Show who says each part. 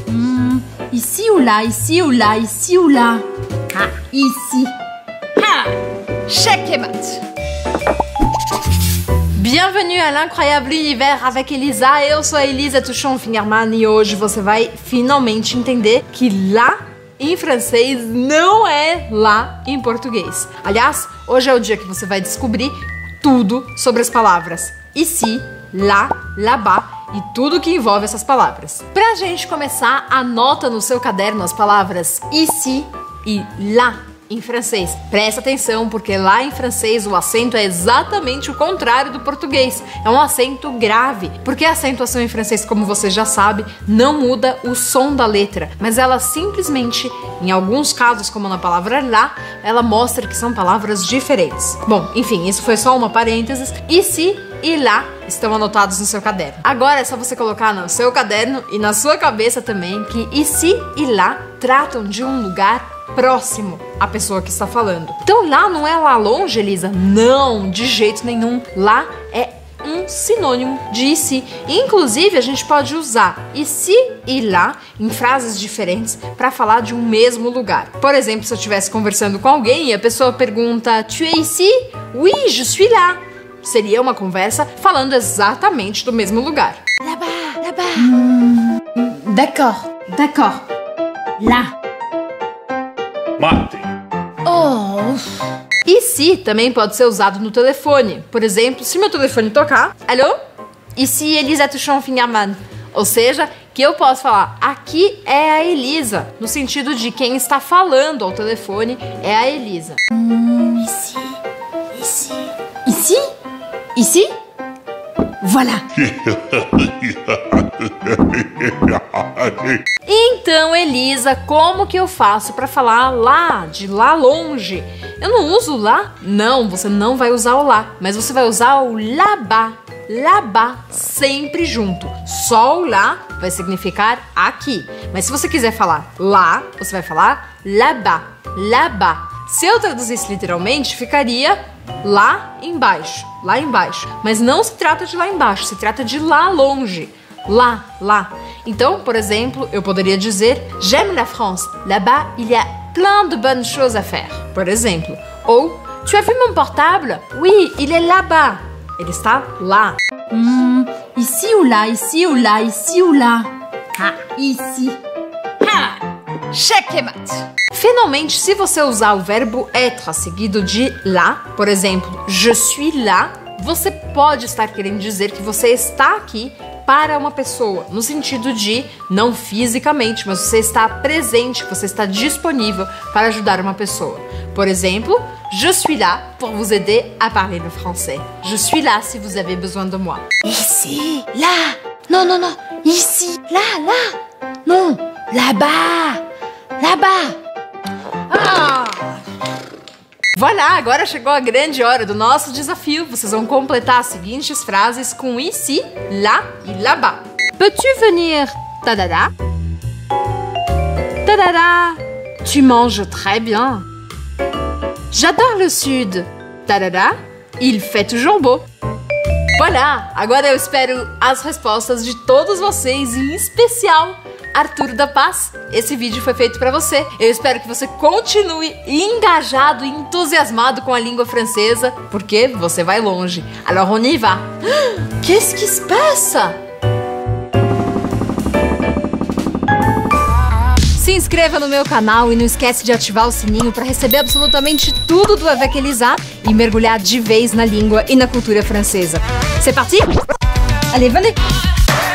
Speaker 1: Ici ou là, ici ou là, ici ou là. Ah, ici.
Speaker 2: Ah, checkmate.
Speaker 3: Bienvenue à l'incroyable univers avec Elisa. Eu sou a Elisa Tuchon-Fingerman e hoje você vai finalmente entender que lá em francês não é lá em português. Aliás, hoje é o dia que você vai descobrir tudo sobre as palavras ici, lá, là-bas e tudo que envolve essas palavras. Pra gente começar, anota no seu caderno as palavras ici e lá em francês. Presta atenção, porque lá em francês o acento é exatamente o contrário do português. É um acento grave, porque a acentuação em francês, como você já sabe, não muda o som da letra, mas ela simplesmente, em alguns casos, como na palavra lá, ela mostra que são palavras diferentes. Bom, enfim, isso foi só uma parênteses. Ici e lá estão anotados no seu caderno. Agora é só você colocar no seu caderno e na sua cabeça também que ici e lá tratam de um lugar próximo à pessoa que está falando. Então lá não é lá longe, Elisa? Não, de jeito nenhum. Lá é um sinônimo de ici. Inclusive, a gente pode usar ici e lá em frases diferentes para falar de um mesmo lugar. Por exemplo, se eu estivesse conversando com alguém e a pessoa pergunta: Tu es ici? Oui, je suis là. Seria uma conversa falando exatamente do mesmo lugar.
Speaker 2: Là-bas, là-bas.
Speaker 1: D'accord, d'accord. Là.
Speaker 4: Mate.
Speaker 2: Oh.
Speaker 3: Ici também pode ser usado no telefone. Por exemplo, se meu telefone tocar, alô? Ici Elisa Tuchon-Fingerman. Ou seja, que eu posso falar, aqui é a Elisa, no sentido de quem está falando ao telefone é a Elisa.
Speaker 1: Ici, ici, ici, ici. Voilà.
Speaker 3: Então, Elisa, como que eu faço para falar lá, de lá longe? Eu não uso lá? Não, você não vai usar o lá, mas você vai usar o là-bas. Là-bas, sempre junto. Só o lá vai significar aqui. Mas se você quiser falar lá, você vai falar là-bas, là-bas. Se eu traduzisse literalmente, ficaria lá embaixo, lá embaixo. Mas não se trata de lá embaixo, se trata de lá longe. Lá, lá. Então, por exemplo, eu poderia dizer J'aime la France. Là-bas, il y a plein de bonnes choses à faire. Por exemplo. Ou Tu as vu mon portable? Oui, il est là-bas. Ele está lá.
Speaker 1: Ici ou là, ici ou là, ici ou là. Ah, ici.
Speaker 2: Ah, checkmate.
Speaker 3: Finalmente, se você usar o verbo être seguido de lá, por exemplo, je suis là, você pode estar querendo dizer que você está aqui para uma pessoa, no sentido de não fisicamente, mas você está presente, você está disponível para ajudar uma pessoa. Por exemplo, je suis là pour vous aider à parler le français. Je suis là si vous avez besoin de moi.
Speaker 2: Ici, là. Non, non, non. Ici, là, là. Non, là-bas. Là-bas. Ah!
Speaker 3: Voilà, agora chegou a grande hora do nosso desafio. Vocês vão completar as seguintes frases com ici, là e là-bas. Peux-tu venir? Tadada. Tadada. Tu manges très bien. J'adore le sud. Tadada. Il fait toujours beau. Voilà, agora eu espero as respostas de todos vocês, em especial Arthur da Paz. Esse vídeo foi feito pra você. Eu espero que você continue engajado e entusiasmado com a língua francesa, porque você vai longe. Alors on y va. Qu'est-ce qui se passe? Se inscreva no meu canal e não esquece de ativar o sininho para receber absolutamente tudo do Avec Elisa e mergulhar de vez na língua e na cultura francesa. C'est parti? Allez, venez!